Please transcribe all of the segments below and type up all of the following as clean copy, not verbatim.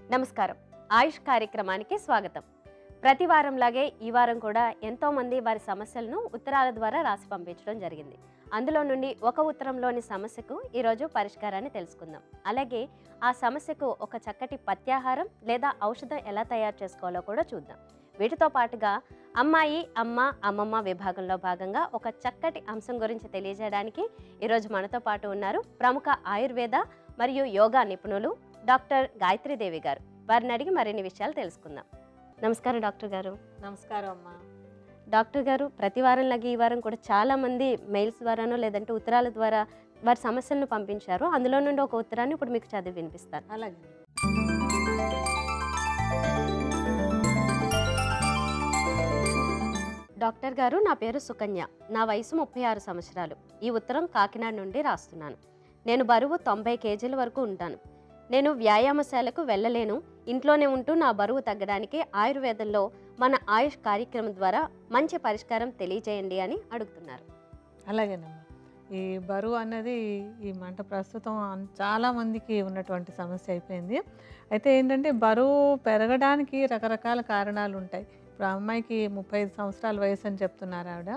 నమస్కారం. ఆయుష్ కార్యక్రమానికి స్వాగతం. ప్రతి వారంలాగే ఈ వారం కూడా ఎంతోమంది వారి సమస్యలను ఉత్తరాల ద్వారా రాసి పంపించడం జరిగింది. అందులో నుండి ఒక ఉత్తరంలోని సమస్యకు ఈరోజు పరిష్కారాన్ని తెలుసుకుందాం. అలాగే ఆ సమస్యకు ఒక చక్కటి పత్యాహారం లేదా ఔషధం ఎలా తయారు చేసుకోవాలో కూడా చూద్దాం. వీటితో పాటుగా అమ్మాయి, అమ్మ, అమ్మమ్మ విభాగంలో భాగంగా ఒక చక్కటి అంశం గురించి తెలియజేయడానికి ఈరోజు మనతో పాటు ఉన్నారు ప్రముఖ ఆయుర్వేద మరియు యోగా నిపుణులు డాక్టర్ గాయత్రీదేవి గారు. వారిని అడిగి మరిన్ని విషయాలు తెలుసుకుందాం. నమస్కారం డాక్టర్ గారు. నమస్కారం అమ్మా. డాక్టర్ గారు, ప్రతి వారంలాగే ఈ వారం కూడా చాలామంది మెయిల్స్ ద్వారానో లేదంటే ఉత్తరాల ద్వారా వారి సమస్యలను పంపించారు. అందులో నుండి ఒక ఉత్తరాన్ని ఇప్పుడు మీకు చదివి వినిపిస్తాను. అలాగే. డాక్టర్ గారు, నా పేరు సుకన్య. నా వయసు 36 సంవత్సరాలు. ఈ ఉత్తరం కాకినాడ నుండి రాస్తున్నాను. నేను బరువు 90 కేజీల వరకు ఉంటాను. నేను వ్యాయామశాలకు వెళ్ళలేను. ఇంట్లోనే ఉంటూ నా బరువు తగ్గడానికి ఆయుర్వేదంలో మన ఆయుష్ కార్యక్రమం ద్వారా మంచి పరిష్కారం తెలియజేయండి అని అడుగుతున్నారు. అలాగేనమ్మా. ఈ బరువు అన్నది ఈ మంట ప్రస్తుతం చాలామందికి ఉన్నటువంటి సమస్య అయిపోయింది. అయితే ఏంటంటే బరువు పెరగడానికి రకరకాల కారణాలు ఉంటాయి. ఇప్పుడు అమ్మాయికి 35 సంవత్సరాల వయసు అని చెప్తున్నారు ఆవిడ.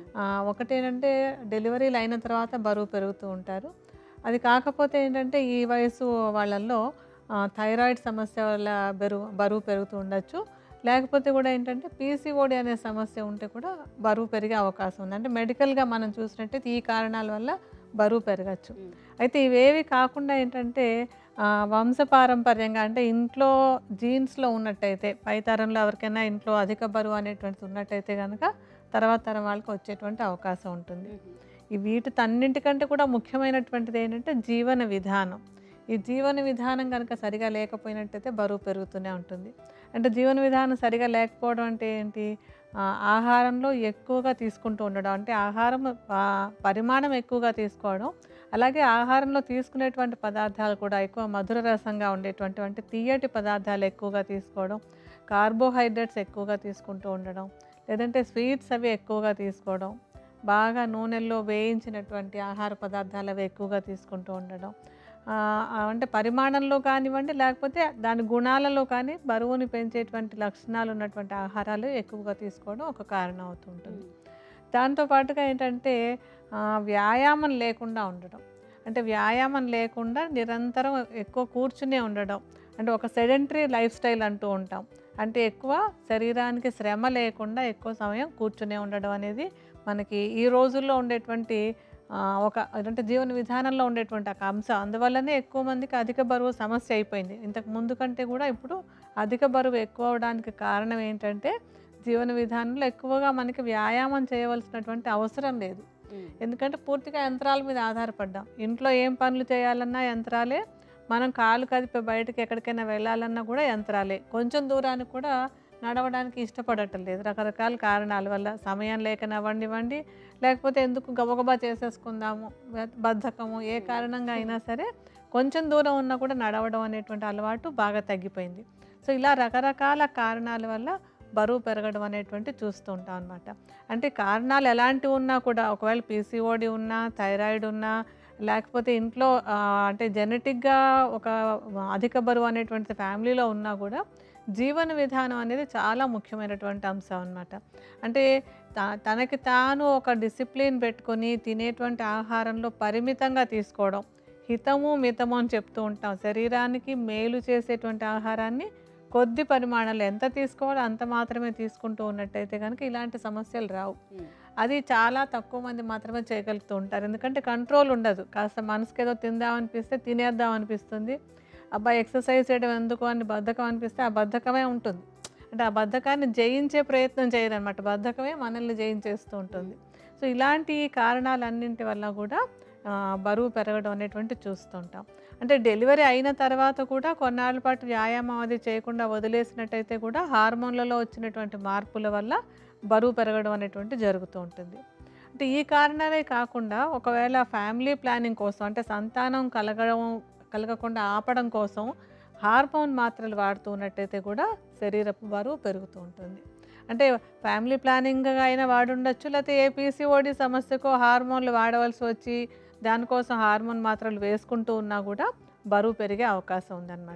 ఒకటేంటంటే డెలివరీలు అయిన తర్వాత బరువు పెరుగుతూ ఉంటారు. అది కాకపోతే ఏంటంటే ఈ వయసు వాళ్ళల్లో థైరాయిడ్ సమస్య వల్ల బరువు పెరుగుతూ ఉండొచ్చు. లేకపోతే కూడా ఏంటంటే పీసీఓడి అనే సమస్య ఉంటే కూడా బరువు పెరిగే అవకాశం ఉంది. అంటే మెడికల్గా మనం చూసినట్టయితే ఈ కారణాల వల్ల బరువు పెరగచ్చు. అయితే ఇవేవి కాకుండా ఏంటంటే వంశపారంపర్యంగా అంటే ఇంట్లో జీన్స్లో ఉన్నట్టయితే పై తరంలో ఎవరికైనా ఇంట్లో అధిక బరువు అనేటువంటిది ఉన్నట్టయితే కనుక తర్వాత తరం వాళ్ళకి వచ్చేటువంటి అవకాశం ఉంటుంది. ఈ వీటితన్నింటికంటే కూడా ముఖ్యమైనటువంటిది ఏంటంటే జీవన విధానం. ఈ జీవన విధానం కనుక సరిగా లేకపోయినట్టయితే బరువు పెరుగుతూనే ఉంటుంది. అంటే జీవన విధానం సరిగా లేకపోవడం అంటే ఏంటి? ఆహారంలో ఎక్కువగా తీసుకుంటూ ఉండడం, అంటే ఆహారం పరిమాణం ఎక్కువగా తీసుకోవడం, అలాగే ఆహారంలో తీసుకునేటువంటి పదార్థాలు కూడా ఎక్కువ మధుర రసంగా ఉండేటువంటి అంటే తీయటి పదార్థాలు ఎక్కువగా తీసుకోవడం, కార్బోహైడ్రేట్స్ ఎక్కువగా తీసుకుంటూ ఉండడం, లేదంటే స్వీట్స్ అవి ఎక్కువగా తీసుకోవడం, బాగా నూనెల్లో వేయించినటువంటి ఆహార పదార్థాలు అవి ఎక్కువగా తీసుకుంటూ ఉండడం, అంటే పరిమాణంలో కానివ్వండి లేకపోతే దాని గుణాలలో కానీ బరువుని పెంచేటువంటి లక్షణాలు ఉన్నటువంటి ఆహారాలు ఎక్కువగా తీసుకోవడం ఒక కారణం అవుతుంటుంది. దాంతోపాటుగా ఏంటంటే వ్యాయామం లేకుండా ఉండడం, అంటే వ్యాయామం లేకుండా నిరంతరం ఎక్కువ కూర్చునే ఉండడం, అంటే ఒక సెడెంటరీ లైఫ్ స్టైల్ అంటూ ఉంటాం. అంటే ఎక్కువ శరీరానికి శ్రమ లేకుండా ఎక్కువ సమయం కూర్చునే ఉండడం అనేది మనకి ఈ రోజుల్లో ఉండేటువంటి అంటే జీవన విధానంలో ఉండేటువంటి ఒక అంశం. అందువల్లనే ఎక్కువ మందికి అధిక బరువు సమస్య అయిపోయింది. ఇంతకు ముందు కంటే కూడా ఇప్పుడు అధిక బరువు ఎక్కువ అవడానికి కారణం ఏంటంటే జీవన విధానంలో ఎక్కువగా మనకి వ్యాయామం చేయవలసినటువంటి అవసరం లేదు. ఎందుకంటే పూర్తిగా యంత్రాల మీద ఆధారపడ్డాం. ఇంట్లో ఏం పనులు చేయాలన్నా యంత్రాలే, మనం కాలు కదిపే బయటకు ఎక్కడికైనా వెళ్ళాలన్నా కూడా యంత్రాలే. కొంచెం దూరానికి కూడా నడవడానికి ఇష్టపడటం లేదు. రకరకాల కారణాల వల్ల సమయం లేకనవ్వండి, లేకపోతే ఎందుకు గబగబా చేసేసుకుందాము, బద్ధకము, ఏ కారణంగా అయినా సరే కొంచెం దూరం ఉన్నా కూడా నడవడం అనేటువంటి అలవాటు బాగా తగ్గిపోయింది. సో ఇలా రకరకాల కారణాల వల్ల బరువు పెరగడం అనేటువంటి చూస్తూ ఉంటాం అనమాట. అంటే కారణాలు ఎలాంటివి ఉన్నా కూడా, ఒకవేళ పీసీఓడి ఉన్నా, థైరాయిడ్ ఉన్నా, లేకపోతే ఇంట్లో అంటే జెనెటిక్గా ఒక అధిక బరువు అనేటువంటి ఫ్యామిలీలో ఉన్నా కూడా జీవన విధానం అనేది చాలా ముఖ్యమైనటువంటి అంశం అన్నమాట. అంటే తనకి తాను ఒక డిసిప్లిన్ పెట్టుకొని తినేటువంటి ఆహారంలో పరిమితంగా తీసుకోవడం, హితము మితము అని చెప్తూ ఉంటాం. శరీరానికి మేలు చేసేటువంటి ఆహారాన్ని కొద్ది పరిమాణాలు ఎంత తీసుకోవాలో అంత మాత్రమే తీసుకుంటూ ఉన్నట్టయితే కనుక ఇలాంటి సమస్యలు రావు. అది చాలా తక్కువ మంది మాత్రమే చేయగలుగుతూ ఉంటారు. ఎందుకంటే కంట్రోల్ ఉండదు. కాస్త మనసుకి ఏదో తిందామనిపిస్తే తినేద్దాం అనిపిస్తుంది, అబ్బాయి ఎక్సర్సైజ్ చేయడం ఎందుకు అని బద్ధకం అనిపిస్తే ఆ బద్ధకమే ఉంటుంది. అంటే ఆ బద్ధకాన్ని జయించే ప్రయత్నం చేయరనమాట, బద్ధకమే మనల్ని జయించేస్తూ ఉంటుంది. సో ఇలాంటి కారణాలన్నింటి వల్ల కూడా బరువు పెరగడం అనేటువంటి చూస్తుంటాం. అంటే డెలివరీ అయిన తర్వాత కూడా కొన్నాళ్ళ పాటు వ్యాయామం అది చేయకుండా వదిలేసినట్టయితే కూడా హార్మోన్లలో వచ్చినటువంటి మార్పుల వల్ల బరువు పెరగడం అనేటువంటి జరుగుతూ ఉంటుంది. అంటే ఈ కారణాలే కాకుండా ఒకవేళ ఫ్యామిలీ ప్లానింగ్ కోసం, అంటే సంతానం కలగకుండా ఆపడం కోసం హార్మోన్ మాత్రలు వాడుతూ ఉన్నట్టయితే కూడా శరీరపు బరువు పెరుగుతూ ఉంటుంది. అంటే ఫ్యామిలీ ప్లానింగ్ అయినా వాడుండొచ్చు, లేకపోతే ఏ పీసీఓడి సమస్యకో హార్మోన్లు వాడవలసి వచ్చి దానికోసం హార్మోన్ మాత్రలు వేసుకుంటూ ఉన్నా కూడా బరువు పెరిగే అవకాశం ఉందన్నమాట.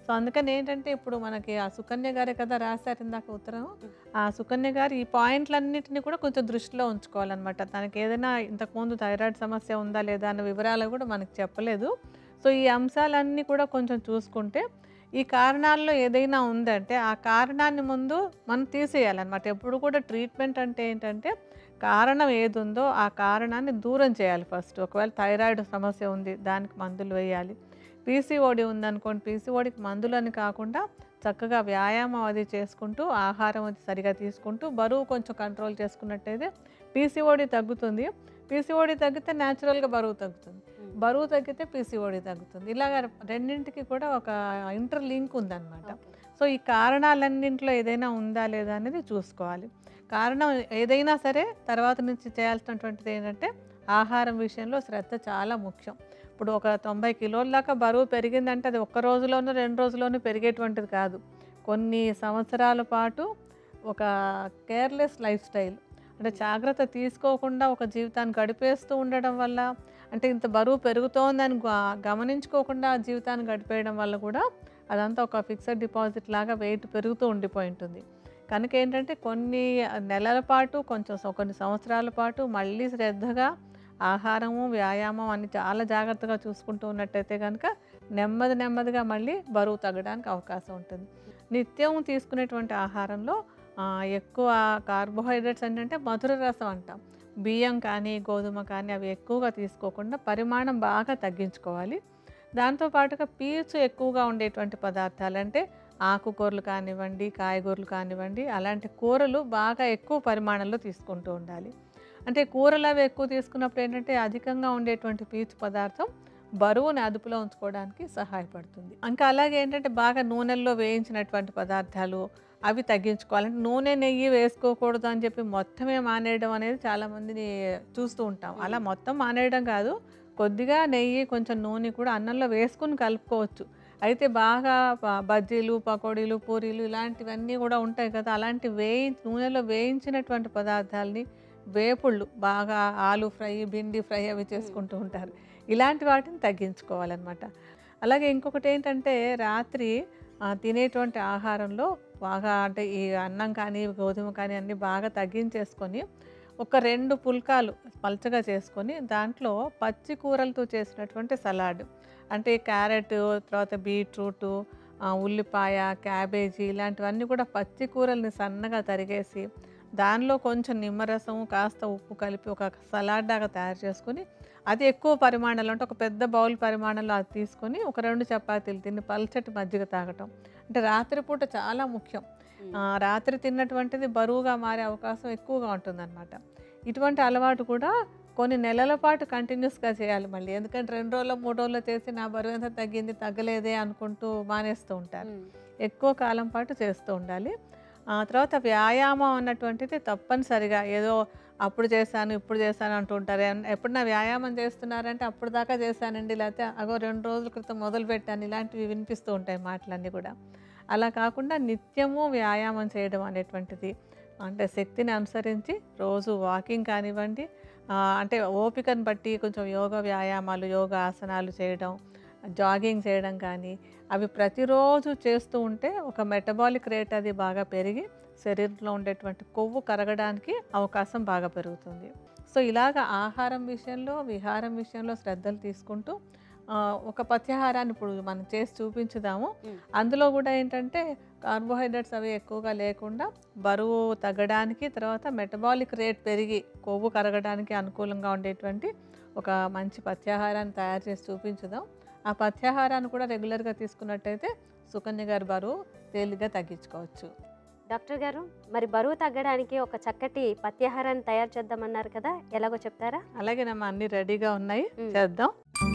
సో అందుకని ఏంటంటే ఇప్పుడు మనకి ఆ సుకన్య గారే కదా రాశారు ఇందాక ఉత్తరం. ఆ సుకన్య గారు ఈ పాయింట్లన్నిటిని కూడా కొంచెం దృష్టిలో ఉంచుకోవాలన్నమాట. తనకి ఏదైనా ఇంతకుముందు థైరాయిడ్ సమస్య ఉందా లేదా అన్న వివరాలు కూడా మనకు చెప్పలేదు. సో ఈ అంశాలన్నీ కూడా కొంచెం చూసుకుంటే ఈ కారణాల్లో ఏదైనా ఉందంటే ఆ కారణాన్ని ముందు మనం తీసేయాలన్నమాట. ఎప్పుడు కూడా ట్రీట్మెంట్ అంటే ఏంటంటే కారణం ఏది ఉందో ఆ కారణాన్ని దూరం చేయాలి ఫస్ట్. ఒకవేళ థైరాయిడ్ సమస్య ఉంది దానికి మందులు వేయాలి. పీసీఓడి ఉందనుకోండి, పీసీఓడికి మందులని కాకుండా చక్కగా వ్యాయామం అది చేసుకుంటూ ఆహారం అది సరిగా తీసుకుంటూ బరువు కొంచెం కంట్రోల్ చేసుకున్నట్టయితే పీసీఓడి తగ్గుతుంది. పీసీఓడి తగ్గితే న్యాచురల్గా బరువు తగ్గుతుంది. బరువు తగ్గితే పీసీఓడి తగ్గుతుంది. ఇలాగ రెండింటికి కూడా ఒక ఇంటర్ లింక్ ఉందన్నమాట. సో ఈ కారణాలన్నింటిలో ఏదైనా ఉందా లేదా అనేది చూసుకోవాలి. కారణం ఏదైనా సరే తర్వాత నుంచి చేయాల్సినటువంటిది ఏంటంటే ఆహారం విషయంలో శ్రద్ధ చాలా ముఖ్యం. ఇప్పుడు ఒక 90 కిలోల దాకా బరువు పెరిగిందంటే అది ఒక్క రోజులోనూ 2 రోజుల్లోనూ పెరిగేటువంటిది కాదు. కొన్ని సంవత్సరాల పాటు ఒక కేర్లెస్ లైఫ్ స్టైల్ అంటే జాగ్రత్త తీసుకోకుండా ఒక జీవితాన్ని గడిపేస్తూ ఉండడం వల్ల, అంటే ఇంత బరువు పెరుగుతోందని గమనించుకోకుండా జీవితాన్ని గడిపేయడం వల్ల కూడా అదంతా ఒక ఫిక్స్డ్ డిపాజిట్ లాగా వెయిట్ పెరుగుతూ ఉండిపోయి ఉంటుంది. కనుక ఏంటంటే కొన్ని నెలల పాటు కొన్ని సంవత్సరాల పాటు మళ్ళీ శ్రద్ధగా ఆహారము వ్యాయామం అన్ని చాలా జాగ్రత్తగా చూసుకుంటూ ఉన్నట్టయితే కనుక నెమ్మదిగా మళ్ళీ బరువు తగ్గడానికి అవకాశం ఉంటుంది. నిత్యం తీసుకునేటువంటి ఆహారంలో ఎక్కువ కార్బోహైడ్రేట్స్ ఏంటంటే మధుర రసం అంటాం. బియ్యం కానీ గోధుమ కానీ అవి ఎక్కువగా తీసుకోకుండా పరిమాణం బాగా తగ్గించుకోవాలి. దాంతోపాటుగా పీచు ఎక్కువగా ఉండేటువంటి పదార్థాలు అంటే ఆకుకూరలు కానివ్వండి, కాయగూరలు కానివ్వండి, అలాంటి కూరలు బాగా ఎక్కువ పరిమాణంలో తీసుకుంటూ ఉండాలి. అంటే కూరలు అవి ఎక్కువ తీసుకున్నప్పుడు ఏంటంటే అధికంగా ఉండేటువంటి పీచు పదార్థం బరువుని అదుపులో ఉంచుకోవడానికి సహాయపడుతుంది. ఇంకా అలాగే ఏంటంటే బాగా నూనెల్లో వేయించినటువంటి పదార్థాలు అవి తగ్గించుకోవాలంటే నూనె నెయ్యి వేసుకోకూడదు అని చెప్పి మొత్తమే మానేయడం అనేది చాలామందిని చూస్తూ ఉంటాం. అలా మొత్తం మానేయడం కాదు, కొద్దిగా నెయ్యి కొంచెం నూనె కూడా అన్నంలో వేసుకుని కలుపుకోవచ్చు. అయితే బాగా బజ్జీలు పకోడీలు పూరీలు ఇలాంటివన్నీ కూడా ఉంటాయి కదా, అలాంటి నూనెలో వేయించినటువంటి పదార్థాలని వేపుళ్ళు బాగా ఆలు ఫ్రై భిండి ఫ్రై అవి చేసుకుంటూ ఉంటారు. ఇలాంటి వాటిని తగ్గించుకోవాలన్నమాట. అలాగే ఇంకొకటి ఏంటంటే రాత్రి తినేటువంటి ఆహారంలో బాగా అంటే ఈ అన్నం కానీ గోధుమ కానీ అన్నీ బాగా తగ్గించేసుకొని ఒక 2 పుల్కాలు పల్చగా చేసుకొని దాంట్లో పచ్చి కూరలతో చేసినటువంటి సలాడ్ అంటే క్యారెట్, తర్వాత బీట్రూటు, ఉల్లిపాయ, క్యాబేజీ ఇలాంటివన్నీ కూడా పచ్చి కూరల్ని సన్నగా తరిగేసి దానిలో కొంచెం నిమ్మరసం కాస్త ఉప్పు కలిపి ఒక సలాడ్ లాగా తయారు చేసుకొని అది ఎక్కువ పరిమాణంలో అంటే ఒక పెద్ద బౌల్ పరిమాణంలో అది తీసుకొని ఒక 2 చపాతీలు తిని పల్చటి మజ్జిగ తాగటం అంటే రాత్రిపూట చాలా ముఖ్యం. రాత్రి తిన్నటువంటిది బరువుగా మారే అవకాశం ఎక్కువగా ఉంటుందన్నమాట. ఇటువంటి అలవాటు కూడా కొన్ని నెలల పాటు కంటిన్యూస్గా చేయాలి మళ్ళీ. ఎందుకంటే 2 రోజులు 3 రోజులు చేసి నా బరువు ఎంత తగ్గింది తగ్గలేదే అనుకుంటూ మానేస్తూ ఉంటారు. ఎక్కువ కాలం పాటు చేస్తూ ఉండాలి. తర్వాత వ్యాయామం అన్నటువంటిది తప్పనిసరిగా ఏదో అప్పుడు చేశాను ఇప్పుడు చేశాను అంటూ ఉంటారు. ఎప్పుడన్నా వ్యాయామం చేస్తున్నారంటే అప్పుడు దాకా చేశానండి, లేకపోతే 2 రోజుల క్రితం మొదలు పెట్టాను, ఇలాంటివి వినిపిస్తూ ఉంటాయి మాటలన్నీ కూడా. అలా కాకుండా నిత్యము వ్యాయామం చేయడం అనేటువంటిది అంటే శక్తిని అనుసరించి రోజు వాకింగ్ కానివ్వండి, అంటే ఓపికను బట్టి కొంచెం యోగా వ్యాయామాలు యోగా ఆసనాలు చేయడం, జాగింగ్ చేయడం కానీ అవి ప్రతిరోజు చేస్తూ ఉంటే ఒక మెటబాలిక్ రేట్ అది బాగా పెరిగి శరీరంలో ఉండేటువంటి కొవ్వు కరగడానికి అవకాశం బాగా పెరుగుతుంది. సో ఇలాగ ఆహారం విషయంలో విహారం విషయంలో శ్రద్ధలు తీసుకుంటూ ఒక పథ్యాహారాన్ని ఇప్పుడు మనం చేసి చూపించుదాము. అందులో కూడా ఏంటంటే కార్బోహైడ్రేట్స్ అవి ఎక్కువగా లేకుండా బరువు తగ్గడానికి, తర్వాత మెటబాలిక్ రేట్ పెరిగి కొవ్వు కరగడానికి అనుకూలంగా ఉండేటువంటి ఒక మంచి పథ్యాహారాన్ని తయారు చేసి చూపించుదాం. ఆ పథ్యాహారాన్ని కూడా రెగ్యులర్గా తీసుకున్నట్టయితే సుకన్య గారి బరువు తేలిగ్గా తగ్గించుకోవచ్చు. డాక్టర్ గారు, మరి బరువు తగ్గడానికి ఒక చక్కటి పథ్యాహారాన్ని తయారు చేద్దామన్నారు కదా, ఎలాగో చెప్తారా? అలాగేనమ్మా, అన్ని రెడీగా ఉన్నాయి, చేద్దాం.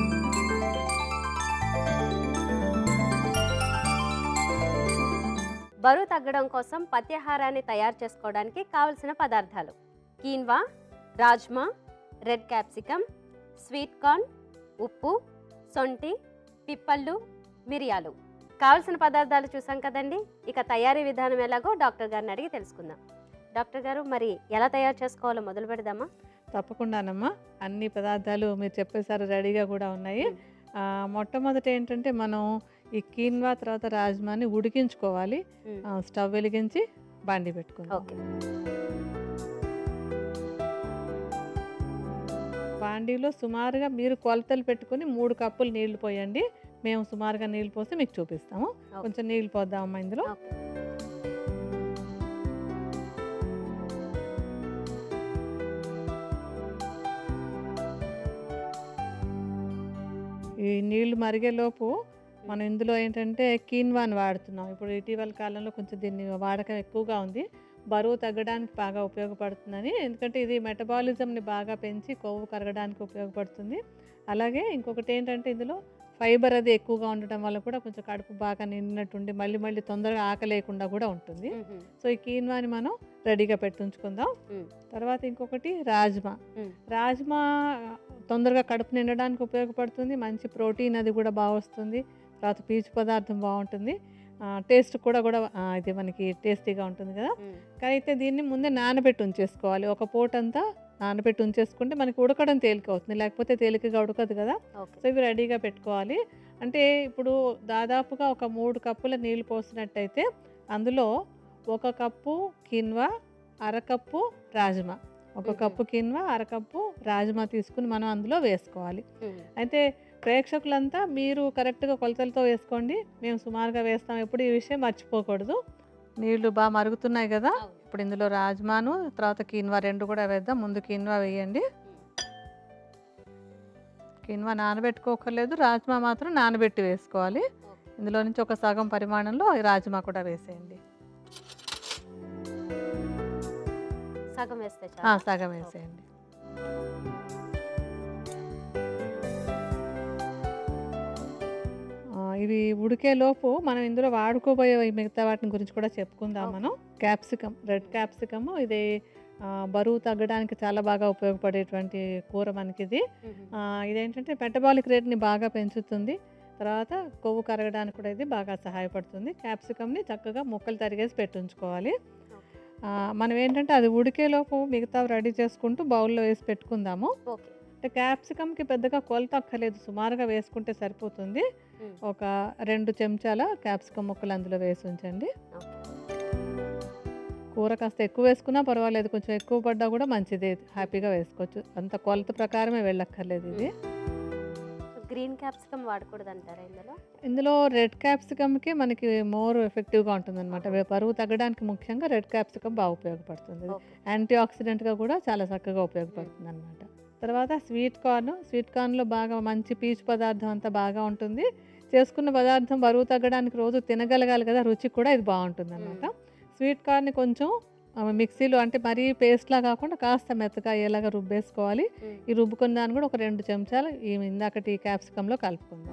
బరువు తగ్గడం కోసం పథ్యాహారాన్ని తయారు చేసుకోవడానికి కావలసిన పదార్థాలు: quinoa, rajma, red capsicum, sweet corn, ఉప్పు, సొంటి, పిప్పళ్ళు, మిరియాలు. కావలసిన పదార్థాలు చూసాం కదండి. ఇక తయారీ విధానం ఎలాగో డాక్టర్ గారిని అడిగి తెలుసుకుందాం. డాక్టర్ గారు, మరి ఎలా తయారు చేసుకోవాలో మొదలు పెడదామా? తప్పకుండానమ్మా, అన్ని పదార్థాలు మీరు చెప్పేసారు, రెడీగా కూడా ఉన్నాయి. మొట్టమొదట ఏంటంటే మనం ఈ కీన్వా తర్వాత రాజ్మాని ఉడికించుకోవాలి. స్టవ్ వెలిగించి బాండి పెట్టుకుందాం. ఓకే. బాండీలో సుమారుగా మీరు కొలతలు పెట్టుకొని 3 కప్పులు నీళ్లు పోయండి. మేము సుమారుగా నీళ్లు పోసి మీకు చూపిస్తాము. కొంచెం నీళ్లు పోద్దామమ్మా ఇందులో. ఓకే. ఈ నీళ్లు మరిగేలోపు మనం ఇందులో ఏంటంటే కీన్వాని వాడుతున్నాం. ఇప్పుడు ఇటీవల కాలంలో కొంచెం దీన్ని వాడకం ఎక్కువగా ఉంది. బరువు తగ్గడానికి బాగా ఉపయోగపడుతుందని. ఎందుకంటే ఇది మెటబాలిజంని బాగా పెంచి కొవ్వు కరగడానికి ఉపయోగపడుతుంది. అలాగే ఇంకొకటి ఏంటంటే ఇందులో ఫైబర్ అది ఎక్కువగా ఉండటం వల్ల కూడా కొంచెం కడుపు బాగా నిండినట్టుండి మళ్ళీ మళ్ళీ తొందరగా ఆకలేయకుండా కూడా ఉంటుంది. సో ఈ కీన్వాని మనం రెడీగా పెట్టుంచుకుందాం. తర్వాత ఇంకొకటి రాజ్మా. రాజ్మా తొందరగా కడుపు నిండడానికి ఉపయోగపడుతుంది. మంచి ప్రోటీన్ అది కూడా బాగా వస్తుంది. తర్వాత పీచు పదార్థం బాగుంటుంది. టేస్ట్ కూడా ఇది మనకి టేస్టీగా ఉంటుంది కదా. కానీ అయితే దీన్ని ముందే నానబెట్టి ఉంచేసుకోవాలి. ఒక పూటంతా నానబెట్టి ఉంచేసుకుంటే మనకి ఉడకడం తేలిక అవుతుంది. లేకపోతే తేలికగా ఉడకదు కదా. సో ఇవి రెడీగా పెట్టుకోవాలి. అంటే ఇప్పుడు దాదాపుగా ఒక 3 కప్పుల నీళ్ళు పోసినట్టయితే అందులో 1 కప్పు కిన్వా, అరకప్పు రాజ్మా. 1 కప్పు కిన్వా, అరకప్పు రాజ్మా తీసుకుని మనం అందులో వేసుకోవాలి. అయితే ప్రేక్షకులంతా మీరు కరెక్ట్గా కొలతలతో వేసుకోండి. మేము సుమారుగా వేస్తాం. ఎప్పుడు ఈ విషయం మర్చిపోకూడదు. నీళ్లు బాగా మరుగుతున్నాయి కదా. ఇప్పుడు ఇందులో రాజ్మాను తర్వాత కీన్వా 2 కూడా వేద్దాం. ముందు కీన్వా వేయండి. కీన్వా నానబెట్టుకోకర్లేదు. రాజ్మా మాత్రం నానబెట్టి వేసుకోవాలి. ఇందులో నుంచి ఒక సగం పరిమాణంలో రాజ్మా కూడా వేసేయండి. సగం వేస్తే సగం వేసేయండి. ఇవి ఉడికేలోపు మనం ఇందులో వాడుకోబోయే మిగతా వాటిని గురించి కూడా చెప్పుకుందాం మనం. Capsicum, red capsicum. ఇది బరువు తగ్గడానికి చాలా బాగా ఉపయోగపడేటువంటి కూర మనకి ఇది. ఇదేంటంటే మెటబాలిక్ రేట్ని బాగా పెంచుతుంది. తర్వాత కొవ్వు కరగడానికి కూడా ఇది బాగా సహాయపడుతుంది. క్యాప్సికమ్ని చక్కగా ముక్కలు తరిగేసి పెట్టుంచుకోవాలి. మనం ఏంటంటే అది ఉడికేలోపు మిగతా రెడీ చేసుకుంటూ బౌల్లో వేసి పెట్టుకుందాము. అంటే క్యాప్సికమ్కి పెద్దగా కొలత అక్కర్లేదు. సుమారుగా వేసుకుంటే సరిపోతుంది. ఒక 2 చెంచాల క్యాప్సికమ్ ముక్కలు అందులో వేసి ఉంచండి. కూర కాస్త ఎక్కువ వేసుకున్నా పర్వాలేదు. కొంచెం ఎక్కువ పడ్డా కూడా మంచిదే. హ్యాపీగా వేసుకోవచ్చు. అంత కొలత ప్రకారమే వెళ్ళక్కర్లేదు ఇది. గ్రీన్ క్యాప్సికమ్ వాడకూడదు అంటారా ఇందులో? ఇందులో రెడ్ క్యాప్సికమ్కి మనకి మోర్ ఎఫెక్టివ్గా ఉంటుంది అనమాట. బరువు తగ్గడానికి ముఖ్యంగా రెడ్ క్యాప్సికమ్ బాగా ఉపయోగపడుతుంది. యాంటీ ఆక్సిడెంట్గా కూడా చాలా చక్కగా ఉపయోగపడుతుంది అనమాట. తర్వాత స్వీట్ కార్న్లో బాగా మంచి పీచు పదార్థం అంతా బాగా ఉంటుంది. చేసుకున్న పదార్థం బరువు తగ్గడానికి రోజు తినగలగాలి కదా. రుచి కూడా ఇది బాగుంటుంది అనమాట. స్వీట్ కార్న్ని కొంచెం మిక్సీలో అంటే మరీ పేస్ట్లా కాకుండా కాస్త మెత్తగా అయ్యేలాగా రుబ్బేసుకోవాలి. ఈ రుబ్బుకున్న దాన్ని కూడా ఒక 2 చెంచాలు ఈ ఇందాకటి క్యాప్సికంలో కలుపుకుందాం.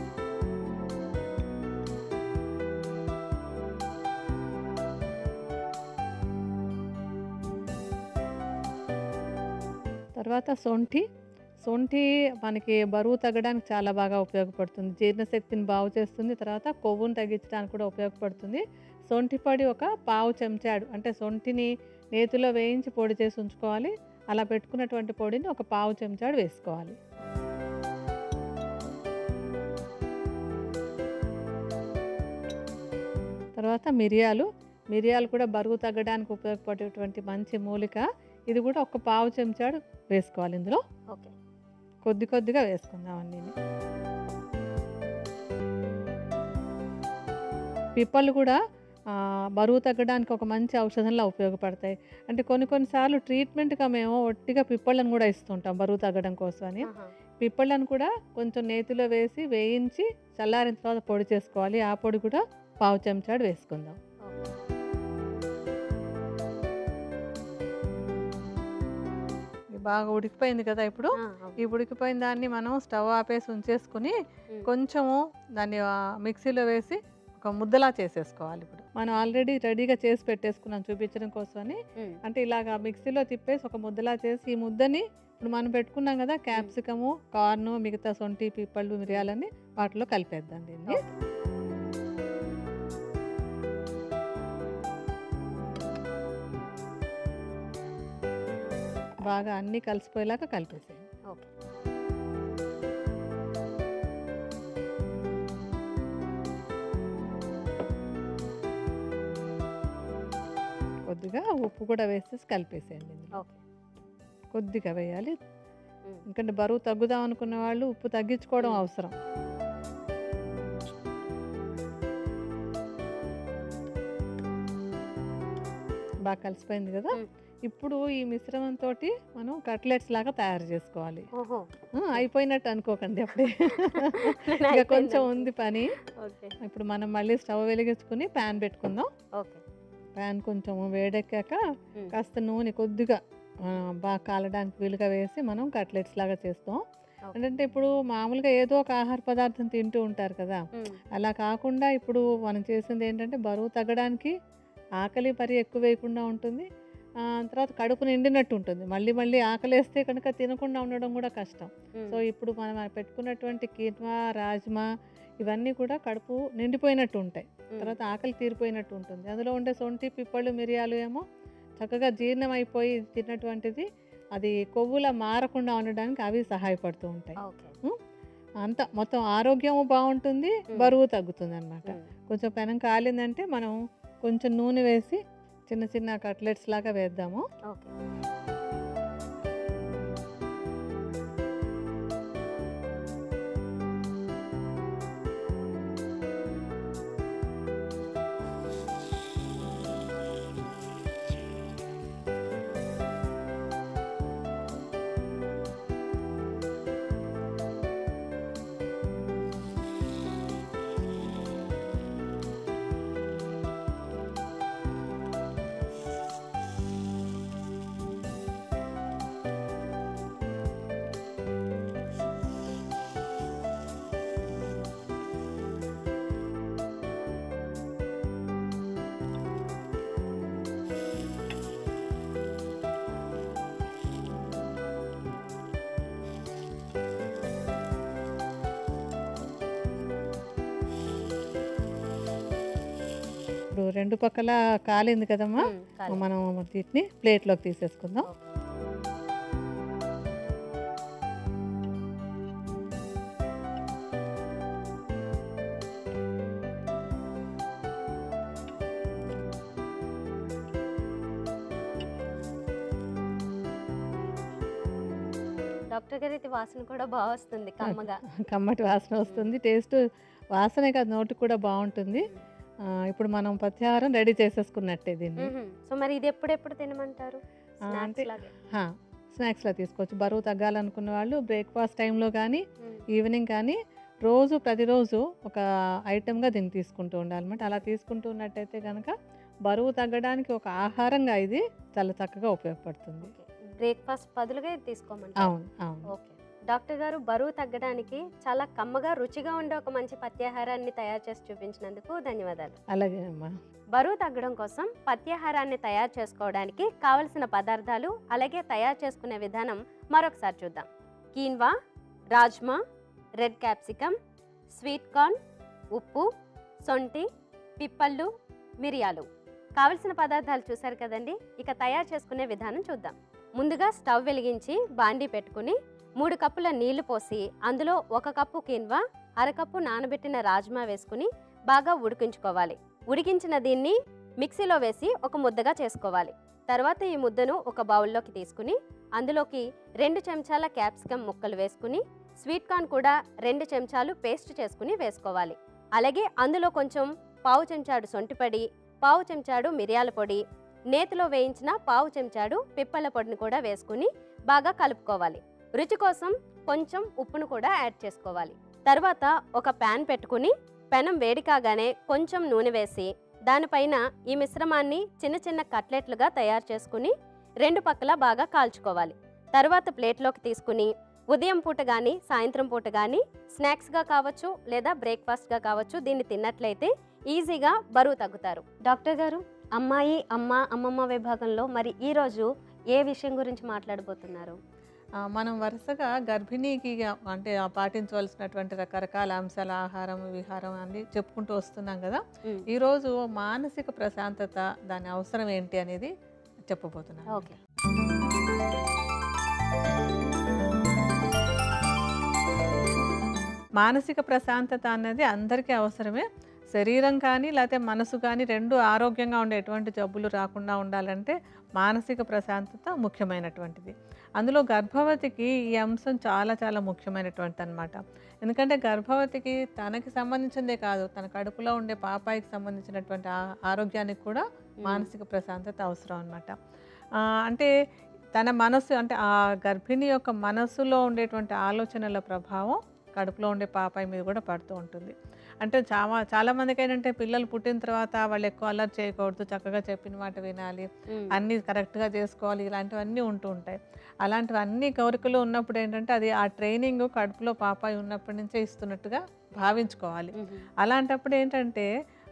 తర్వాత సొంఠి మనకి బరువు తగ్గడానికి చాలా బాగా ఉపయోగపడుతుంది. జీర్ణశక్తిని బాగు చేస్తుంది. తర్వాత కొవ్వును తగ్గించడానికి కూడా ఉపయోగపడుతుంది. సొంఠి పొడి ఒక 1/2 చెంచాడు, అంటే సొంఠిని నేతిలో వేయించి పొడి చేసి ఉంచుకోవాలి. అలా పెట్టుకున్నటువంటి పొడిని ఒక 1/2 చెంచాడు వేసుకోవాలి. తర్వాత మిరియాలు కూడా బరువు తగ్గడానికి ఉపయోగపడేటువంటి మంచి మూలిక. ఇది కూడా ఒక 1/2 చెంచాడు వేసుకోవాలి ఇందులో. ఓకే, కొద్దిగా వేసుకుందామండి. పిప్పళ్ళు కూడా బరువు తగ్గడానికి ఒక మంచి ఔషధంలా ఉపయోగపడతాయి. అంటే కొన్నిసార్లు ట్రీట్మెంట్గా మేము ఒట్టిగా పిప్పళ్ళను కూడా ఇస్తుంటాం బరువు తగ్గడం కోసమని. పిప్పళ్ళను కూడా కొంచెం నేతిలో వేసి వేయించి చల్లారిన తర్వాత పొడి చేసుకోవాలి. ఆ పొడి కూడా 1/2 చెంచాడు వేసుకుందాం. బాగా ఉడికిపోయింది కదా. ఇప్పుడు ఈ ఉడికిపోయిన దాన్ని మనం స్టవ్ ఆపేసి ఉంచేసుకుని కొంచెము దాన్ని మిక్సీలో వేసి ఒక ముద్దలా చేసేసుకోవాలి. ఇప్పుడు మనం ఆల్రెడీ రెడీగా చేసి పెట్టేసుకున్నాం చూపించడం కోసమని. అంటే ఇలాగా మిక్సీలో తిప్పేసి ఒక ముద్దలా చేసి ఈ ముద్దని ఇప్పుడు మనం పెట్టుకున్నాం కదా క్యాప్సికము, కార్న్, మిగతా సొంటి, పిప్పళ్ళు, మిరియాలని వాటిలో కలిపేద్దాం దీన్ని. బాగా అన్నీ కలిసిపోయేలాగా కలిపేసేయండి. ఓకే, కొద్దిగా ఉప్పు కూడా వేసేసి కలిపేసేయండి ఇందులో. ఓకే. కొద్దిగా వేయాలి, ఉమ్. ఎందుకంటే బరువు తగ్గుదాం అనుకున్న వాళ్ళు ఉప్పు తగ్గించుకోవడం ఉమ్. అవసరం. బాగా కలిసిపోయింది కదా. ఉమ్. ఇప్పుడు ఈ మిశ్రమంతో మనం కట్లెట్స్ లాగా తయారు చేసుకోవాలి. ఓహో. అయిపోయినట్టు అనుకోకండి అప్పుడే. నేను ఇంకా అయిపోయింది కొంచెం అనుకున్నా. ఉంది పని. ఓకే. ఇప్పుడు మనం మళ్ళీ స్టవ్ వెలిగించుకుని ప్యాన్ పెట్టుకుందాం. ఓకే. ప్యాన్ కొంచెం వేడెక్కాక ఉమ్. కాస్త నూనె కొద్దిగా బాగా కాలడానికి వీలుగా వేసి మనం కట్లెట్స్ లాగా చేస్తాం. ఓకే. అంటే ఇప్పుడు మామూలుగా ఏదో ఒక ఆహార పదార్థం తింటూ ఉంటారు కదా, ఉమ్. అలా కాకుండా ఇప్పుడు మనం చేసింది ఏంటంటే బరువు తగ్గడానికి, ఆకలి పరి ఎక్కువ వేయకుండా ఉంటుంది, తర్వాత కడుపు నిండినట్టు ఉంటుంది. మళ్ళీ మళ్ళీ ఆకలేస్తే కనుక తినకుండా ఉండడం కూడా కష్టం. ఉమ్. సో ఇప్పుడు మనం పెట్టుకున్నటువంటి కీన్వా, రాజ్మా ఇవన్నీ కూడా కడుపు నిండిపోయినట్టు ఉంటాయి, ఉమ్. తర్వాత ఆకలి తీరిపోయినట్టు ఉంటుంది. అందులో ఉండే సొంటి, పిప్పళ్ళు, మిరియాలు ఏమో చక్కగా జీర్ణం అయిపోయి తిన్నటువంటిది అది కొవ్వులా మారకుండా ఉండడానికి అవి సహాయపడుతూ ఉంటాయి. ఓకే. అంతా మొత్తం ఆరోగ్యము బాగుంటుంది, బరువు తగ్గుతుంది అనమాట. ఉమ్. కొంచెం పెనం కాలిందంటే మనం కొంచెం నూనె వేసి చిన్న చిన్న కట్లెట్స్ లాగా వేద్దాము. ఓకే. ఇప్పుడు రెండు పక్కల కాలింది కదమ్మా, ఉమ్. కాదు. మనం వీటిని ప్లేట్లోకి తీసేసుకుందాం. ఓకే. డాక్టర్ గారు ఇది వాసన కూడా బాగా వస్తుంది కమ్మగా. కమ్మటి వాసన వస్తుంది, టేస్ట్ వాసనే కాదు నోటికి కూడా బాగుంటుంది. ఇప్పుడు మనం పత్యాహారం రెడీ చేసేసుకున్నట్టే దీన్ని. సో మరి ఇది ఎప్పుడెప్పుడు తినమంటారు? అంటే స్నాక్స్ లాగా. స్నాక్స్లో తీసుకోవచ్చు. బరువు తగ్గాలనుకున్న వాళ్ళు బ్రేక్ఫాస్ట్ టైంలో కానీ ఉమ్. ఈవినింగ్ కానీ ప్రతిరోజు ఒక ఐటెంగా దీన్ని తీసుకుంటూ ఉండాలన్నమాట. అలా తీసుకుంటూ ఉన్నట్టయితే కనుక బరువు తగ్గడానికి ఒక ఆహారంగా ఇది చాలా చక్కగా ఉపయోగపడుతుంది. ఓకే. బ్రేక్ఫాస్ట్ బదులుగా ఇది తీసుకోమంటారు. అవును, అవును. ఓకే. డాక్టర్ గారు బరువు తగ్గడానికి చాలా కమ్మగా రుచిగా ఉండే ఒక మంచి పత్యాహారాన్ని తయారు చేసి చూపించినందుకు ధన్యవాదాలు. అలాగే అమ్మా. బరువు తగ్గడం కోసం పత్యాహారాన్ని తయారు చేసుకోవడానికి కావలసిన పదార్థాలు అలాగే తయారు చేసుకునే విధానం మరొకసారి చూద్దాం. Quinoa, rajma, red capsicum, sweet corn, ఉప్పు, సొంటి, పిప్పళ్ళు, మిరియాలు. కావలసిన పదార్థాలు చూసారు కదండి. ఇక తయారు చేసుకునే విధానం చూద్దాం. ముందుగా స్టవ్ వెలిగించి బాండీ పెట్టుకుని 3 కప్పుల నీళ్లు పోసి అందులో 1 కప్పు కీన్వా, అరకప్పు నానబెట్టిన రాజ్మా వేసుకుని బాగా ఉడికించుకోవాలి. ఉడికించిన దీన్ని మిక్సీలో వేసి ఒక ముద్దగా చేసుకోవాలి. తర్వాత ఈ ముద్దను ఒక బౌల్లోకి తీసుకుని అందులోకి 2 చెంచాల క్యాప్సికమ్ ముక్కలు వేసుకుని స్వీట్ కార్న్ కూడా 2 చెంచాలు పేస్ట్ చేసుకుని వేసుకోవాలి. అలాగే అందులో కొంచెం పావు చెంచాడు సొంటిపొడి, పావు చెంచాడు మిరియాల పొడి, నేతిలో వేయించిన పావు చెంచాడు పిప్పళ్ళ పొడిని కూడా వేసుకుని బాగా కలుపుకోవాలి. రుచి కోసం కొంచెం ఉప్పును కూడా యాడ్ చేసుకోవాలి. తర్వాత ఒక ప్యాన్ పెట్టుకుని పెనం వేడి కాగానే కొంచెం నూనె వేసి దానిపైన ఈ మిశ్రమాన్ని చిన్న చిన్న కట్లెట్లుగా తయారు చేసుకుని 2 పక్కల బాగా కాల్చుకోవాలి. తర్వాత ప్లేట్లోకి తీసుకుని ఉదయం పూట కానీ సాయంత్రం పూట కానీ స్నాక్స్గా కావచ్చు లేదా బ్రేక్ఫాస్ట్గా కావచ్చు దీన్ని తిన్నట్లయితే ఈజీగా బరువు తగ్గుతారు. డాక్టర్ గారు, అమ్మాయి, అమ్మమ్మ విభాగంలో మరి ఈరోజు ఏ విషయం గురించి మాట్లాడబోతున్నారు? మనం వరుసగా గర్భిణీకి అంటే పాటించవలసినటువంటి రకరకాల అంశాల ఆహారం, విహారం అన్ని చెప్పుకుంటూ వస్తున్నాం కదా. ఈరోజు మానసిక ప్రశాంతత, దాని అవసరం ఏంటి అనేది చెప్పబోతున్నాను. ఓకే. మానసిక ప్రశాంతత అన్నది అందరికీ అవసరమే. శరీరం కానీ లేకపోతే మనసు కానీ రెండు ఆరోగ్యంగా ఉండే ఎటువంటి జబ్బులు రాకుండా ఉండాలంటే మానసిక ప్రశాంతత ముఖ్యమైనటువంటిది. అందులో గర్భవతికి ఈ అంశం చాలా చాలా ముఖ్యమైనటువంటిది అనమాట. ఎందుకంటే గర్భవతికి తనకి సంబంధించిందే కాదు, తన కడుపులో ఉండే పాపాయికి సంబంధించినటువంటి ఆరోగ్యానికి కూడా మానసిక ప్రశాంతత అవసరం అనమాట. అంటే తన మనసు అంటే ఆ గర్భిణి యొక్క మనసులో ఉండేటువంటి ఆలోచనల ప్రభావం కడుపులో ఉండే పాపాయి మీద కూడా పడుతూ ఉంటుంది. అంటే చాలామందికి ఏంటంటే పిల్లలు పుట్టిన తర్వాత వాళ్ళు ఎక్కువ అల్లరి చేయకూడదు, చక్కగా చెప్పిన మాట వినాలి, అన్నీ కరెక్ట్గా చేసుకోవాలి, ఇలాంటివన్నీ ఉంటూ ఉంటాయి. అలాంటివన్నీ కోరికలు ఉన్నప్పుడు ఏంటంటే అది ఆ ట్రైనింగ్ కడుపులో పాపాయి ఉన్నప్పటి నుంచే ఇస్తున్నట్టుగా భావించుకోవాలి. అలాంటప్పుడు ఏంటంటే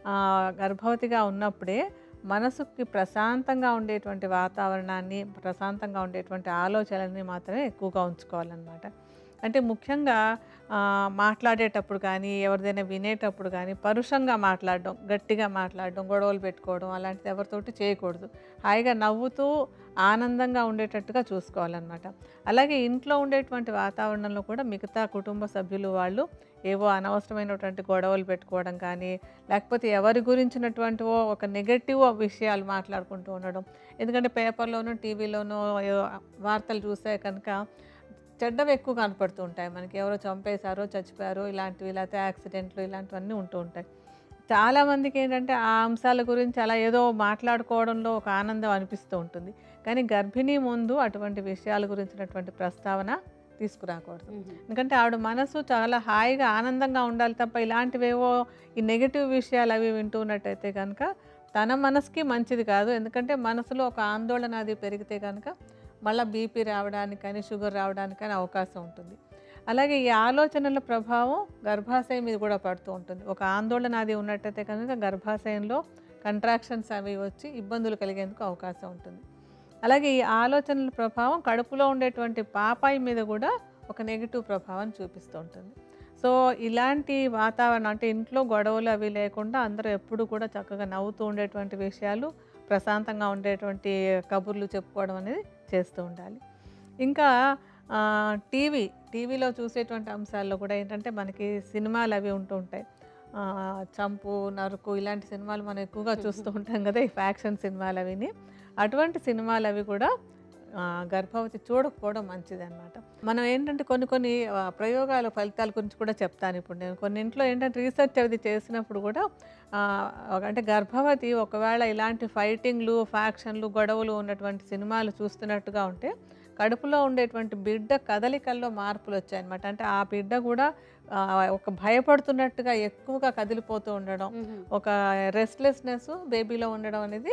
గర్భవతిగా ఉన్నప్పుడే మనసుకి ప్రశాంతంగా ఉండేటువంటి వాతావరణాన్ని, ప్రశాంతంగా ఉండేటువంటి ఆలోచనల్ని మాత్రమే ఎక్కువగా ఉంచుకోవాలన్నమాట. అంటే ముఖ్యంగా మాట్లాడేటప్పుడు కానీ, ఎవరిదైనా వినేటప్పుడు కానీ పరుషంగా మాట్లాడడం, గట్టిగా మాట్లాడడం, గొడవలు పెట్టుకోవడం అలాంటిది ఎవరితోటి చేయకూడదు. హాయిగా నవ్వుతూ ఆనందంగా ఉండేటట్టుగా చూసుకోవాలన్నమాట. అలాగే ఇంట్లో ఉండేటువంటి వాతావరణంలో కూడా మిగతా కుటుంబ సభ్యులు వాళ్ళు ఏవో అనవసరమైనటువంటి గొడవలు పెట్టుకోవడం కానీ, లేకపోతే ఎవరి గురించినటువంటివో ఒక నెగటివ్ విషయాలు మాట్లాడుకుంటూ ఉండడం. ఎందుకంటే పేపర్లోనూ టీవీలోనూ వార్తలు చూస్తే కనుక చెడ్డవి ఎక్కువ కనపడుతూ ఉంటాయి మనకి. ఎవరో చంపేశారో, చచ్చిపోయారో ఇలాంటివి, లేకపోతే యాక్సిడెంట్లు ఇలాంటివన్నీ ఉంటూ ఉంటాయి. చాలామందికి ఏంటంటే ఆ అంశాల గురించి అలా ఏదో మాట్లాడుకోవడంలో ఒక ఆనందం అనిపిస్తూ ఉంటుంది. కానీ గర్భిణీ ముందు అటువంటి విషయాల గురించినటువంటి ప్రస్తావన తీసుకురాకూడదు. ఎందుకంటే ఆవిడ మనసు చాలా హాయిగా ఆనందంగా ఉండాలి తప్ప ఇలాంటివేవో ఈ నెగిటివ్ విషయాలు అవి వింటున్నట్టయితే కనుక తన మనసుకి మంచిది కాదు. ఎందుకంటే మనసులో ఒక ఆందోళన అది పెరిగితే కనుక మళ్ళీ బీపీ రావడానికి కానీ, షుగర్ రావడానికి కానీ అవకాశం ఉంటుంది. అలాగే ఈ ఆలోచనల ప్రభావం గర్భాశయం మీద కూడా పడుతూ ఉంటుంది. ఒక ఆందోళన అది ఉన్నట్టయితే కనుక గర్భాశయంలో కంట్రాక్షన్స్ అవి వచ్చి ఇబ్బందులు కలిగేందుకు అవకాశం ఉంటుంది. అలాగే ఈ ఆలోచనల ప్రభావం కడుపులో ఉండేటువంటి పాపాయి మీద కూడా ఒక నెగిటివ్ ప్రభావం చూపిస్తూ ఉంటుంది. సో ఇలాంటి వాతావరణం అంటే ఇంట్లో గొడవలు అవి లేకుండా అందరూ ఎప్పుడు కూడా చక్కగా నవ్వుతూ ఉండేటువంటి విషయాలు, ప్రశాంతంగా ఉండేటువంటి కబుర్లు చెప్పుకోవడం అనేది చేస్తూ ఉండాలి. ఇంకా టీవీలో చూసేటువంటి అంశాల్లో కూడా ఏంటంటే మనకి సినిమాలు అవి ఉంటూ ఉంటాయి. చంపు, నరుకు ఇలాంటి సినిమాలు మనం ఎక్కువగా చూస్తూ ఉంటాం కదా, ఈ ఫ్యాక్షన్ సినిమాలు అవిని. అటువంటి సినిమాలు అవి కూడా గర్భవతి చూడకపోవడం మంచిది అనమాట. మనం ఏంటంటే కొన్ని ప్రయోగాల ఫలితాల గురించి కూడా చెప్తాను ఇప్పుడు నేను. కొన్ని ఇంట్లో ఏంటంటే రీసెర్చ్ అది చేసినప్పుడు కూడా అంటే గర్భవతి ఒకవేళ ఇలాంటి ఫైటింగ్లు, ఫ్యాక్షన్లు, గొడవలు ఉన్నటువంటి సినిమాలు చూస్తున్నట్టుగా ఉంటే కడుపులో ఉండేటువంటి బిడ్డ కదలికల్లో మార్పులు వచ్చాయన్నమాట. అంటే ఆ బిడ్డ కూడా ఒక భయపడుతున్నట్టుగా ఎక్కువగా కదిలిపోతూ ఉండడం, ఒక రెస్ట్లెస్నెస్ బేబీలో ఉండడం అనేది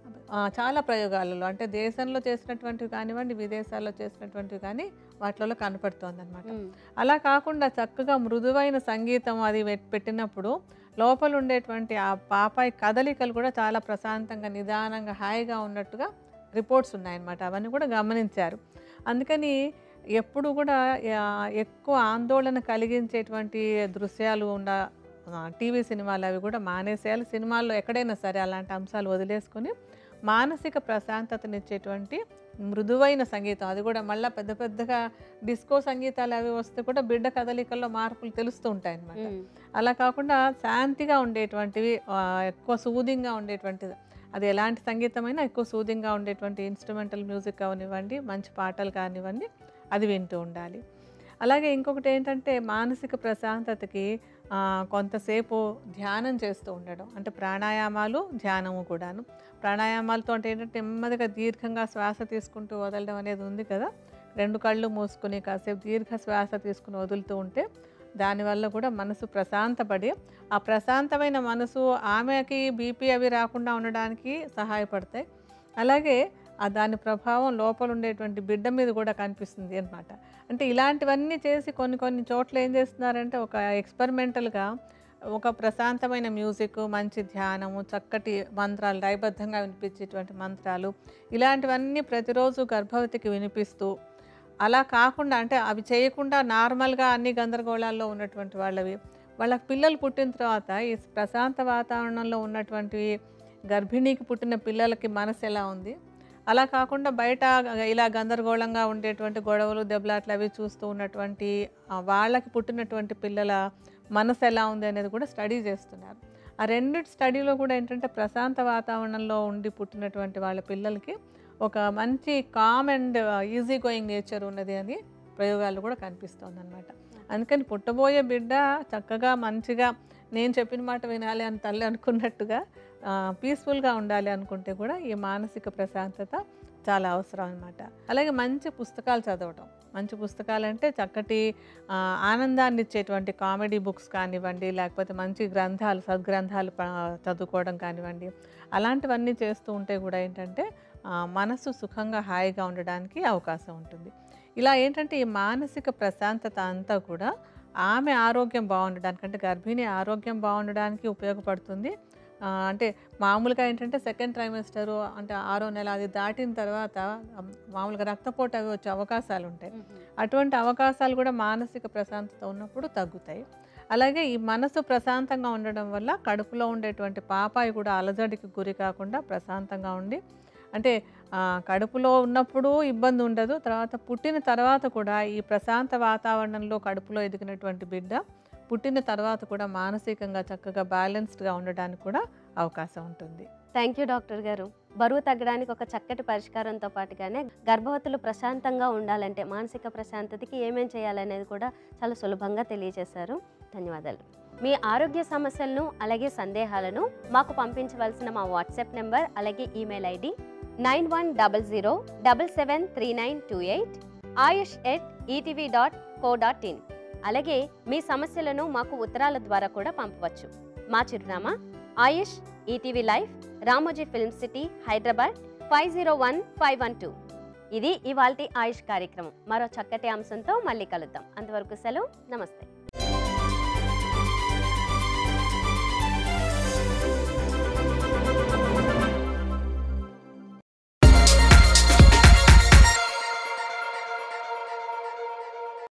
చాలా ప్రయోగాలలో అంటే దేశంలో చేసినటువంటివి కానివ్వండి, విదేశాల్లో చేసినటువంటివి కానీ వాటిలో కనపడుతోంది అనమాట. అలా కాకుండా చక్కగా మృదువైన సంగీతం అది పెట్టినప్పుడు లోపల ఉండేటువంటి ఆ పాపాయి కదలికలు కూడా చాలా ప్రశాంతంగా, నిదానంగా, హాయిగా ఉన్నట్టుగా రిపోర్ట్స్ ఉన్నాయన్నమాట. అవన్నీ కూడా గమనించారు. అందుకని ఎప్పుడు కూడా ఎక్కువ ఆందోళన కలిగించేటువంటి దృశ్యాలు ఉన్న టీవీ సినిమాలు అవి కూడా మానేసేయాలి. సినిమాల్లో ఎక్కడైనా సరే అలాంటి అంశాలు వదిలేసుకొని మానసిక ప్రశాంతతనిచ్చేటువంటి మృదువైన సంగీతం, అది కూడా మళ్ళీ పెద్దగా డిస్కో సంగీతాలు అవి వస్తే కూడా బిడ్డ కదలికల్లో మార్పులు తెలుస్తూ ఉంటాయి అన్నమాట. అలా కాకుండా శాంతిగా ఉండేటువంటివి, ఎక్కువ సూదింగ్గా ఉండేటువంటిది, అది ఎలాంటి సంగీతమైనా ఎక్కువ సూదింగ్గా ఉండేటువంటి ఇన్స్ట్రుమెంటల్ మ్యూజిక్ కానివ్వండి, మంచి పాటలు కానివ్వండి, అది వింటూ ఉండాలి. అలాగే ఇంకొకటి ఏంటంటే మానసిక ప్రశాంతతకి కొంతసేపు ధ్యానం చేస్తూ ఉండడం, అంటే ప్రాణాయామాలు, ధ్యానము కూడాను. ప్రాణాయామాలతో అంటే ఏంటంటే నెమ్మదిగా దీర్ఘంగా శ్వాస తీసుకుంటూ వదలడం అనేది ఉంది కదా, రెండు కళ్ళు మూసుకుని కాసేపు దీర్ఘ శ్వాస తీసుకుని వదులుతూ ఉంటే దానివల్ల కూడా మనసు ప్రశాంతపడి ఆ ప్రశాంతమైన మనసు ఆమెకి బీపీ అవి రాకుండా ఉండడానికి సహాయపడతాయి. అలాగే దాని ప్రభావం లోపల ఉండేటువంటి బిడ్డ మీద కూడా కనిపిస్తుంది అన్నమాట. అంటే ఇలాంటివన్నీ చేసి కొన్ని చోట్ల ఏం చేస్తున్నారంటే ఒక ఎక్స్పెరిమెంటల్గా ఒక ప్రశాంతమైన మ్యూజిక్, మంచి ధ్యానము, చక్కటి మంత్రాలు, లయబద్ధంగా వినిపించేటువంటి మంత్రాలు, ఇలాంటివన్నీ ప్రతిరోజు గర్భవతికి వినిపిస్తూ, అలా కాకుండా అంటే అవి చేయకుండా నార్మల్గా అన్ని గందరగోళాల్లో ఉన్నటువంటి వాళ్ళకి పిల్లలు పుట్టిన తర్వాత ఈ ప్రశాంత వాతావరణంలో ఉన్నటువంటి గర్భిణీకి పుట్టిన పిల్లలకి మనసు ఎలా ఉంది, అలా కాకుండా బయట ఇలా గందరగోళంగా ఉండేటువంటి గొడవలు, దెబ్బలాట్లు అవి చూస్తూ ఉన్నటువంటి వాళ్ళకి పుట్టినటువంటి పిల్లల మనసు ఎలా ఉంది అనేది కూడా స్టడీ చేస్తున్నారు. ఆ రెండిటి స్టడీలో కూడా ఏంటంటే ప్రశాంత వాతావరణంలో ఉండి పుట్టినటువంటి వాళ్ళ పిల్లలకి ఒక మంచి calm and easy going nature ఉన్నది అని ప్రయోగాలు కూడా కనిపిస్తుంది అనమాట. అందుకని పుట్టబోయే బిడ్డ చక్కగా మంచిగా నేను చెప్పిన మాట వినాలి అని తల్లి అనుకున్నట్టుగా పీస్ఫుల్గా ఉండాలి అనుకుంటే కూడా ఈ మానసిక ప్రశాంతత చాలా అవసరం అనమాట. అలాగే మంచి పుస్తకాలు చదవటం, మంచి పుస్తకాలు అంటే చక్కటి ఆనందాన్ని ఇచ్చేటువంటి కామెడీ బుక్స్ కానివ్వండి, లేకపోతే మంచి గ్రంథాలు సద్గ్రంథాలు చదువుకోవడం కానివ్వండి, అలాంటివన్నీ చేస్తూ ఉంటే కూడా ఏంటంటే మనసు సుఖంగా హాయిగా ఉండడానికి అవకాశం ఉంటుంది. ఇలా ఏంటంటే ఈ మానసిక ప్రశాంతత అంతా కూడా ఆమె ఆరోగ్యం బాగుండడానికి, అంటే గర్భిణి ఆరోగ్యం బాగుండడానికి ఉపయోగపడుతుంది. అంటే మామూలుగా ఏంటంటే సెకండ్ ట్రైమెస్టరు అంటే 6వ నెల అది దాటిన తర్వాత మామూలుగా రక్తపోటు అవి వచ్చే అవకాశాలు ఉంటాయి. అటువంటి అవకాశాలు కూడా మానసిక ప్రశాంతత ఉన్నప్పుడు తగ్గుతాయి. అలాగే ఈ మనసు ప్రశాంతంగా ఉండడం వల్ల కడుపులో ఉండేటువంటి పాపాయి కూడా అలజడికి గురి కాకుండా ప్రశాంతంగా ఉండి, అంటే కడుపులో ఉన్నప్పుడు ఇబ్బంది ఉండదు, తర్వాత పుట్టిన తర్వాత కూడా ఈ ప్రశాంత వాతావరణంలో కడుపులో ఎదిగినటువంటి బిడ్డ పుట్టిన తర్వాత కూడా మానసికంగా చక్కగా బ్యాలెన్స్డ్గా ఉండడానికి కూడా అవకాశం ఉంటుంది. థ్యాంక్ యూ డాక్టర్ గారు. బరువు తగ్గడానికి ఒక చక్కటి పరిష్కారంతో పాటుగానే గర్భవతులు ప్రశాంతంగా ఉండాలంటే మానసిక ప్రశాంతతకి ఏమేం చేయాలనేది కూడా చాలా సులభంగా తెలియజేశారు. ధన్యవాదాలు. మీ ఆరోగ్య సమస్యలను అలాగే సందేహాలను మాకు పంపించవలసిన మా వాట్సాప్ నెంబర్ అలాగే ఈమెయిల్ ఐడి 9100773928 ayush@etv.co.in. అలాగే మీ సమస్యలను మాకు ఉత్తరాల ద్వారా కూడా పంపవచ్చు. మా చిరునామా Ayush ETV life, Ramoji film city, Hyderabad 501512. ఇది ఇవాల్టి ఆయుష్ కార్యక్రమం. మరో చక్కటి అంశంతో మళ్ళీ కలుద్దాం. అంతవరకు సెలవు. నమస్తే.